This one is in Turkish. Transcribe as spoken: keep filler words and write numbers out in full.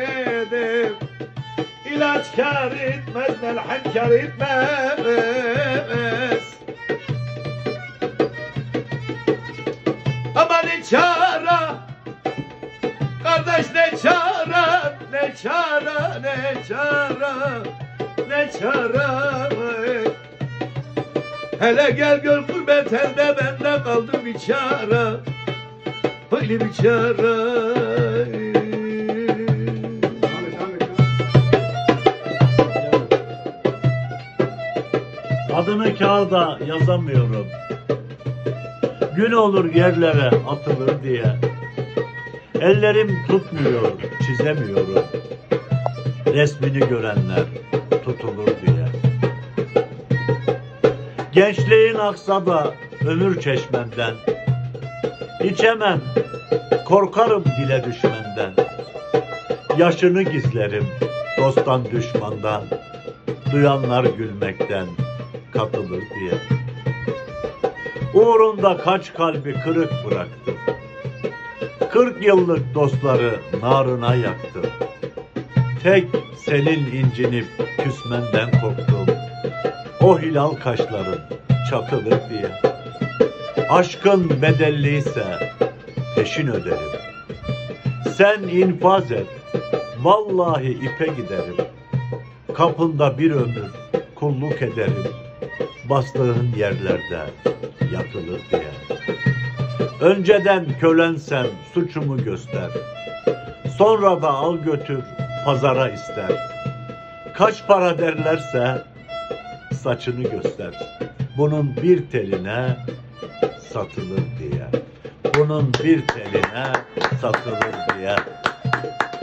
edip İlaç kar etmez, melhem kar etmez. Ama ne çare, kardeş ne çare, ne çare, ne çare, ne çare. Hele gel gör gurbet elde bende kaldı bir çare, böyle bir çare. Adını kağıda yazamıyorum, gün olur yerlere atılır diye. Ellerim tutmuyor, çizemiyorum, resmini görenler tutulur diye. Gençliğin aksa da ömür çeşmenden, İçemem, korkarım dile düşmenden. Yaşını gizlerim dosttan düşmandan, duyanlar gülmekten katılır diye. Uğrunda kaç kalbi kırık bıraktım, kırk yıllık dostları narına yaktım. Tek senin incinip küsmenden korktum, o hilal kaşların çakılır diye. Aşkın bedelliyse peşin öderim, sen infaz et, vallahi ipe giderim. Kapında bir ömür kulluk ederim, bastığın yerlerde yatılır diye. Önceden kölensem suçumu göster, sonra da al götür pazara ister. Kaç para derlerse saçını göster, bunun bir teline satılır diye. Bunun bir teline satılır diye.